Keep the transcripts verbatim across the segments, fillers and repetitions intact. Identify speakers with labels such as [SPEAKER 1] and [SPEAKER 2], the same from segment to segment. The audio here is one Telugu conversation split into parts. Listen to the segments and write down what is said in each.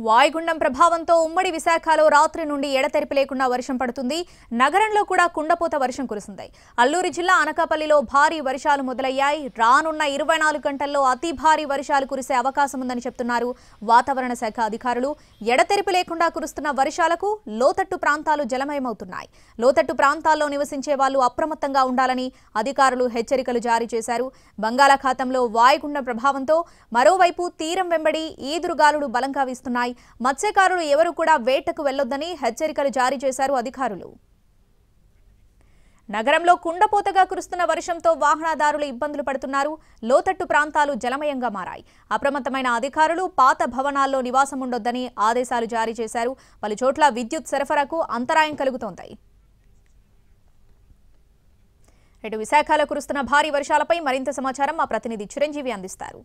[SPEAKER 1] వాయుగుండం ప్రభావంతో ఉమ్మడి విశాఖలో రాత్రి నుండి ఎడతెరిపి లేకుండా వర్షం పడుతుంది. నగరంలో కూడా కుండపోత వర్షం కురుస్తుంది. అల్లూరు జిల్లా అనకాపల్లిలో భారీ వర్షాలు మొదలయ్యాయి. రానున్న ఇరవై నాలుగు గంటల్లో అతి భారీ వర్షాలు కురిసే అవకాశం ఉందని చెప్తున్నారు వాతావరణ శాఖ అధికారులు. ఎడతెరిపి లేకుండా కురుస్తున్న వర్షాలకు లోతట్టు ప్రాంతాలు జలమయమవుతున్నాయి. లోతట్టు ప్రాంతాల్లో నివసించే వాళ్లు అప్రమత్తంగా ఉండాలని అధికారులు హెచ్చరికలు జారీ చేశారు. బంగాళాఖాతంలో వాయుగుండం ప్రభావంతో మరోవైపు తీరం వెంబడి ఈదురుగాలులు బలంగా వీస్తున్నాయి. మత్స్యకారులు ఎవరు కూడా వేటకు వెళ్లొద్దని హెచ్చరికలు జారీ చేశారు అధికారులు. నగరంలో కుండపోతగా కురుస్తున్న వర్షంతో వాహనదారులు ఇబ్బందులు పడుతున్నారు. లోతట్టు ప్రాంతాలు జలమయంగా మారాయి. అప్రమత్తమైన అధికారులు పాత భవనాల్లో నివాసం ఉండొద్దని ఆదేశాలు జారీ చేశారు. పలు చోట్ల విద్యుత్ సరఫరాకు అంతరాయం కలుగుతోంది. ఇటు విశాఖలో కురుస్తున్న భారీ వర్షాలపై మరింత సమాచారం మా ప్రతినిధి చిరంజీవి అందిస్తారు.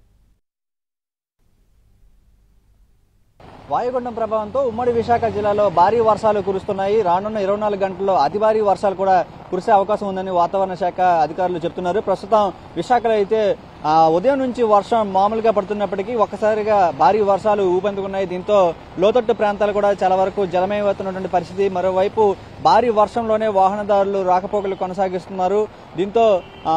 [SPEAKER 2] వాయుగుండం ప్రభావంతో ఉమ్మడి విశాఖ జిల్లాలో భారీ వర్షాలు కురుస్తున్నాయి. రానున్న ఇరవై నాలుగు గంటల్లో అతి భారీ వర్షాలు కూడా కురిసే అవకాశం ఉందని వాతావరణ శాఖ అధికారులు చెప్తున్నారు. ప్రస్తుతం విశాఖలో అయితే ఉదయం నుంచి వర్షం మామూలుగా పడుతున్నప్పటికీ ఒక్కసారిగా భారీ వర్షాలు ఊపందుకున్నాయి. దీంతో లోతట్టు ప్రాంతాలు కూడా చాలా వరకు జలమయమవుతున్నటువంటి పరిస్థితి. మరోవైపు భారీ వర్షంలోనే వాహనదారులు రాకపోకలు కొనసాగిస్తున్నారు. దీంతో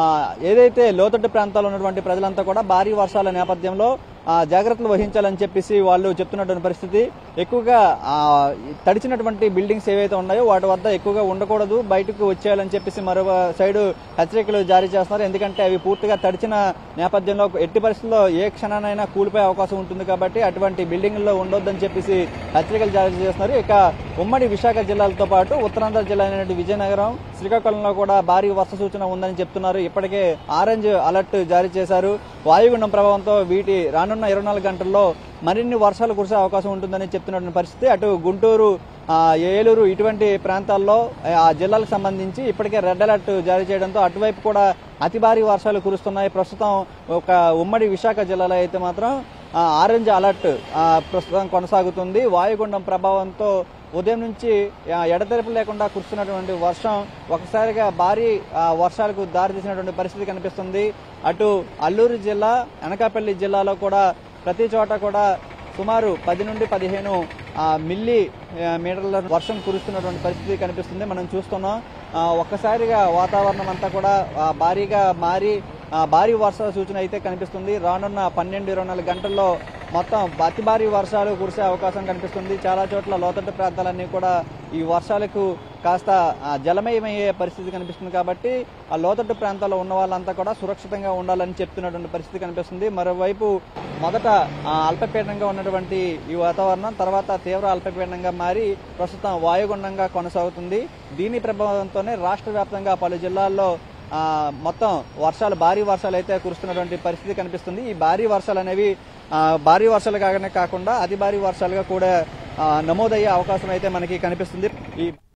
[SPEAKER 2] ఏదైతే లోతట్టు ప్రాంతాల్లో ఉన్నటువంటి ప్రజలంతా కూడా భారీ వర్షాల నేపథ్యంలో జాగ్రత్తలు వహించాలని చెప్పేసి వాళ్ళు చెప్తున్నటువంటి పరిస్థితి. ఎక్కువగా తడిచినటువంటి బిల్డింగ్స్ ఏవైతే ఉన్నాయో వాటి వద్ద ఎక్కువగా ఉండకూడదు, బయటకు వచ్చేయాలని చెప్పేసి మరో సైడు హెచ్చరికలు జారీ చేస్తున్నారు. ఎందుకంటే అవి పూర్తిగా తడిచిన నేపథ్యంలో ఎట్టి పరిస్థితుల్లో ఏ క్షణానైనా కూలిపోయే అవకాశం ఉంటుంది కాబట్టి అటువంటి బిల్డింగ్ల్లో ఉండొద్దని చెప్పేసి హెచ్చరికలు జారీ చేస్తున్నారు. ఇక ఉమ్మడి విశాఖ జిల్లాలతో పాటు ఉత్తరాంధ్ర జిల్లా అయినటువంటి విజయనగరం, శ్రీకాకుళంలో కూడా భారీ వర్ష సూచన ఉందని చెప్తున్నారు. ఇప్పటికే ఆరెంజ్ అలర్ట్ జారీ చేశారు. వాయుగుండం ప్రభావంతో వీటి రానున్న ఇరవై నాలుగు గంటల్లో మరిన్ని వర్షాలు కురిసే అవకాశం ఉంటుందని చెప్తున్నటువంటి పరిస్థితి. అటు గుంటూరు, ఏలూరు ఇటువంటి ప్రాంతాల్లో ఆ జిల్లాలకు సంబంధించి ఇప్పటికే రెడ్ అలర్ట్ జారీ చేయడంతో అటువైపు కూడా అతి భారీ వర్షాలు కురుస్తున్నాయి. ప్రస్తుతం ఒక ఉమ్మడి విశాఖ జిల్లాలో అయితే మాత్రం ఆరెంజ్ అలర్ట్ ప్రస్తుతం కొనసాగుతుంది. వాయుగుండం ప్రభావంతో ఉదయం నుంచి ఎడతెరిపి లేకుండా కురుస్తున్నటువంటి వర్షం ఒకసారిగా భారీ వర్షాలకు దారితీసినటువంటి పరిస్థితి కనిపిస్తుంది. అటు అల్లూరు జిల్లా, అనకాపల్లి జిల్లాలో కూడా ప్రతి చోట కూడా సుమారు పది నుండి పదిహేను మిల్లీ మీటర్ల వర్షం కురుస్తున్నటువంటి పరిస్థితి కనిపిస్తుంది. మనం చూస్తున్నాం ఒక్కసారిగా వాతావరణం అంతా కూడా భారీగా మారి భారీ వర్షాల సూచన అయితే కనిపిస్తుంది. రానున్న పన్నెండు ఇరవై నాలుగు గంటల్లో మొత్తం అతి భారీ వర్షాలు కురిసే అవకాశం కనిపిస్తుంది. చాలా చోట్ల లోతట్టు ప్రాంతాలన్నీ కూడా ఈ వర్షాలకు కాస్త జలమయమయ్యే పరిస్థితి కనిపిస్తుంది. కాబట్టి ఆ లోతట్టు ప్రాంతాల్లో ఉన్న వాళ్ళంతా కూడా సురక్షితంగా ఉండాలని చెప్తున్నటువంటి పరిస్థితి కనిపిస్తుంది. మరోవైపు మొదట అల్పపీడనంగా ఉన్నటువంటి ఈ వాతావరణం తర్వాత తీవ్ర అల్పపీడనంగా మారి ప్రస్తుతం వాయుగుండంగా కొనసాగుతుంది. దీని ప్రభావంతోనే రాష్ట్ర వ్యాప్తంగా పలు జిల్లాల్లో మొత్తం వర్షాలు భారీ వర్షాలు అయితే కురుస్తున్నటువంటి పరిస్థితి కనిపిస్తుంది. ఈ భారీ వర్షాలు అనేవి భారీ వర్షాలు కాగానే కాకుండా అతి భారీ వర్షాలుగా కూడా నమోదయ్యే అవకాశం అయితే మనకి కనిపిస్తుంది. ఈ